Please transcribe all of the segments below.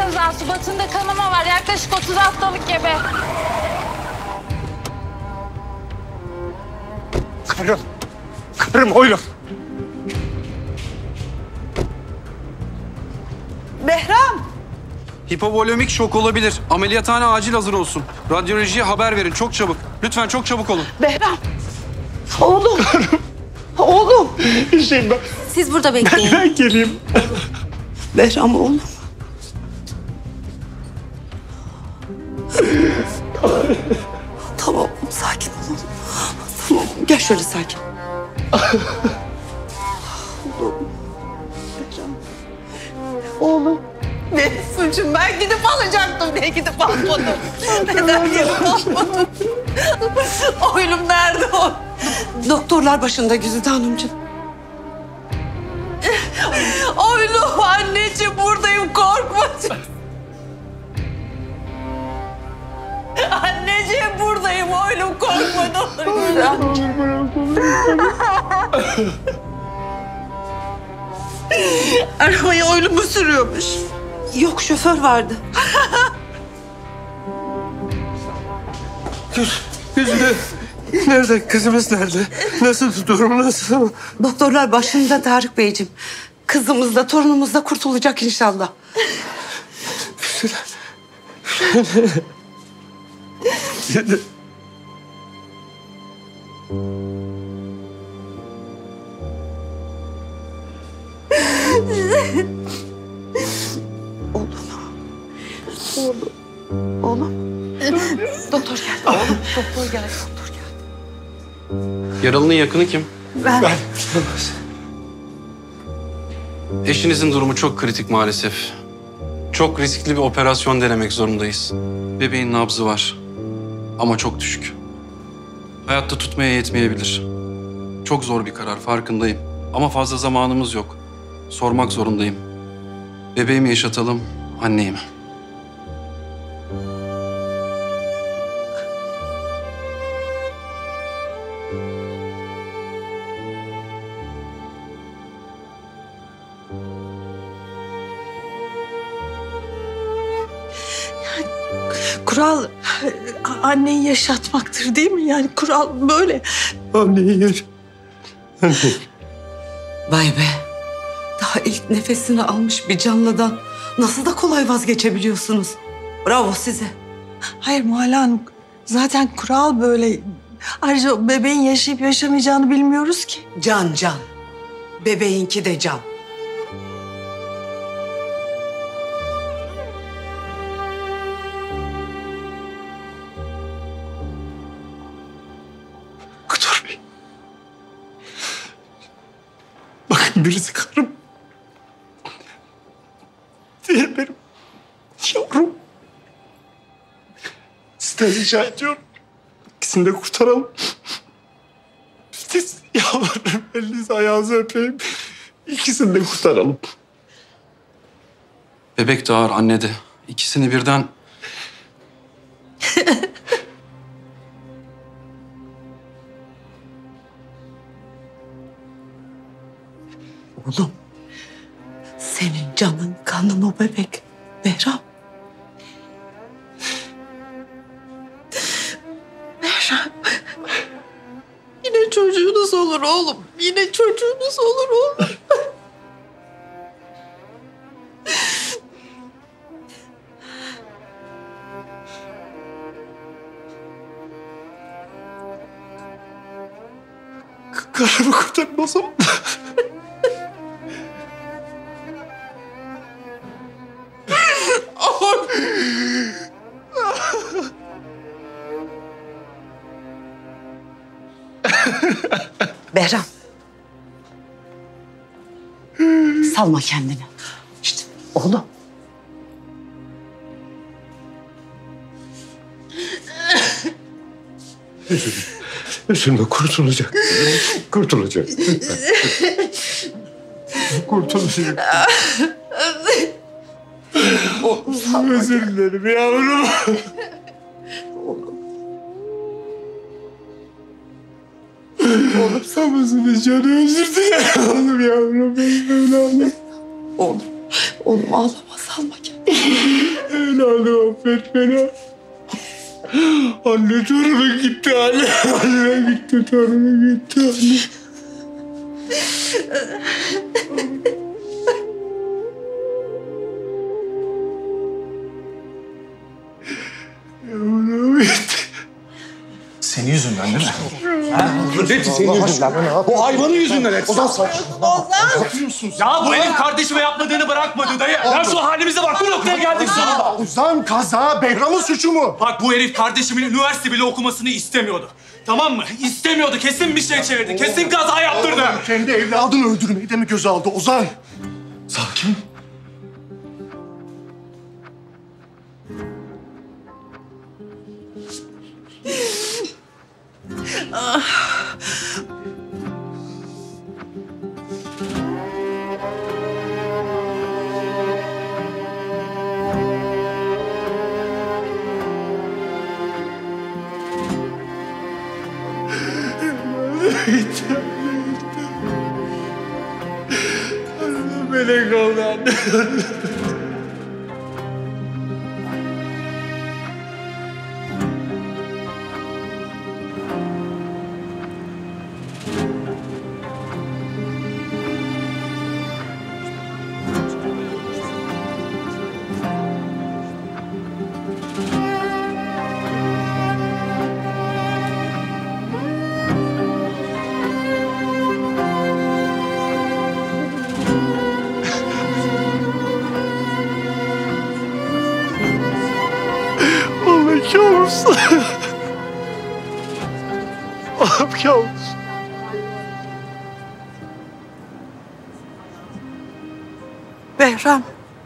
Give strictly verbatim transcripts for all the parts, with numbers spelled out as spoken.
Baksanıza subatında kanama var. Yaklaşık otuz haftalık gebe. Karım. Karım oğlum. Behram! Hipovolemik şok olabilir. Ameliyathane acil hazır olsun. Radyolojiye haber verin çok çabuk. Lütfen çok çabuk olun. Behram! Oğlum! Oğlum! Hüseyin ben. Siz burada bekleyin. Ben geleyim. Behram oğlum. Tamam, sakin ol. Tamam, gel şöyle sakin. Oğlum. Behram. Oğlum. Benim suçum. Ben gidip alacaktım. Niye gidip almadım? Neden gidip almadım? Oğlum nerede o? Doktorlar başında Güzide Hanımcığım. Oğlum anneciğim buradayım korkma. Anneciğim buradayım oğlum korkma ne olur. Arabayı oğlum mu sürüyormuş? Yok şoför vardı. Güzide. Nerede? Kızımız nerede? Nasıl? Durum nasıl? Doktorlar başında Tarık Beyciğim. Kızımız da torunumuz da kurtulacak inşallah. Güzide. Oğlum. Oğlum. Oğlum. Doktor geldi. Oğlum doktor geldi. Doktor geldi. Yaralının yakını kim? Ben. Ben. Eşinizin durumu çok kritik maalesef. Çok riskli bir operasyon denemek zorundayız. Bebeğin nabzı var ama çok düşük. Hayatta tutmaya yetmeyebilir. Çok zor bir karar farkındayım. Ama fazla zamanımız yok. Sormak zorundayım. Bebeği mi yaşatalım, anneyi mi? Kural anneyi yaşatmaktır değil mi? Yani kural böyle. Anneyi yer. Anne. Vay be. Daha ilk nefesini almış bir canlıdan nasıl da kolay vazgeçebiliyorsunuz. Bravo size. Hayır Muhalle Hanım, zaten kural böyle. Ayrıca bebeğin yaşayıp yaşamayacağını bilmiyoruz ki. Can can. Bebeğinki de can. Doktor Bey. Bakın birisi karım. Diğer benim yavrum. Sizden rica ediyorum. İkisini de kurtaralım. Siz yalvarırım elinizi ayağınızı öpeyim. İkisini de kurtaralım. Bebek de ağır, anne de. İkisini birden... Oğlum. Senin canın kanın o bebek. Behram. Behram. Yine çocuğunuz olur oğlum. Yine çocuğunuz olur oğlum. Karımı kurtarın o zaman. Behram. Salma kendini. İşte oğlum. Üzülme. Üzülme kurtulacak. Kurtulacak. Lütfen. Kurtulacak. Özür dilerim yavrum. Oğlum sabırsın canı özür dilerim. Oğlum yavrum benim evladım. Oğlum. Oğlum ağlama salma kendini. Evladım affet beni. Anne torunu gitti anne. Anne gitti torunu gitti anne. Yavrum gitti. Senin yüzünden değil mi? Ha? Hepsi senin yüzünden. Bu hayvanın yüzünden hepsi. Ozan saçmalama. Ne yapıyorsunuz? Ya bu herif kardeşime yapmadığını bırakmadı dayı. Ya şu halimize bak, bu noktaya geldik sonunda. Ozan kaza Behram'ın suçu mu? Bak bu herif kardeşimin üniversite bile okumasını istemiyordu. Tamam mı? İstemiyordu. Kesin bir şey çevirdi. Kesin kaza yaptırdı. Kendi evladını öldürmeyi de mi göze aldı Ozan? Sakin. Melek oldu anne. Oğlum kabus. Oğlum kabus. Behram.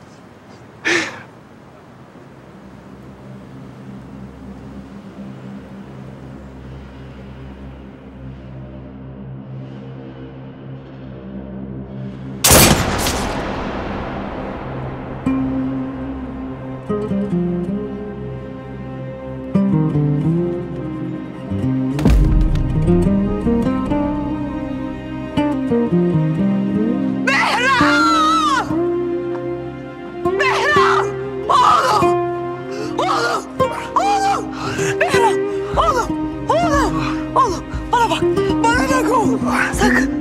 Oğlum bana bak. Bana bak oğlum. Sakın.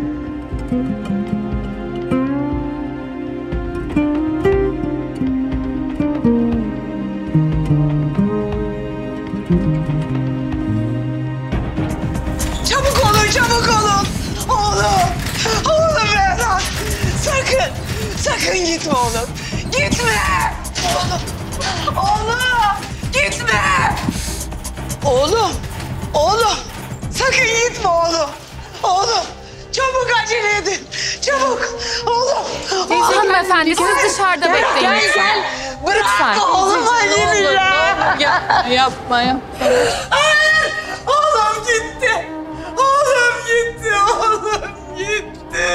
Çabuk olun, çabuk olun. Oğlum. Oğlum Behram. Sakın. Sakın gitme oğlum. Gitme. Oğlum. Oğlum. Gitme. Oğlum. Oğlum. Sakın gitme oğlum. Oğlum. Çabuk acele edin. Çabuk. Oğlum. Teyze hanımefendi siz dışarıda bekleyin. Gel gel. Bırak Lütfen. oğlum acele ya. Yapma yapma yapma. Hayır. Oğlum gitti. Oğlum gitti. Oğlum gitti.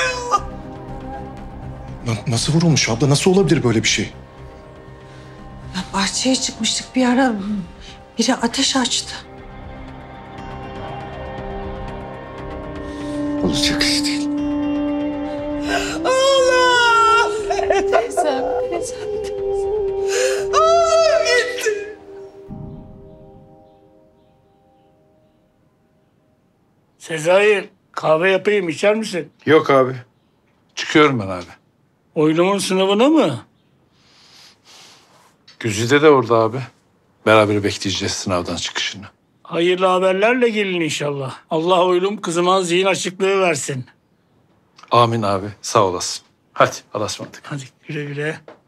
Na- nasıl vurulmuş abla? Nasıl olabilir böyle bir şey? Bahçeye çıkmıştık bir ara. Biri ateş açtı. Olacak iş değil. Oğlum. Teyzem, teyzem. Oğlum gitti. Sezai, kahve yapayım, içer misin? Yok abi. Çıkıyorum ben abi. Oylumun sınavına mı? Güzide de orada abi. Beraber bekleyeceğiz sınavdan çıkışını. Hayırlı haberlerle gelin inşallah. Allah oylum kızıma zihin açıklığı versin. Amin abi. Sağ olasın. Hadi Allah'a ısmarladık. Hadi güle güle.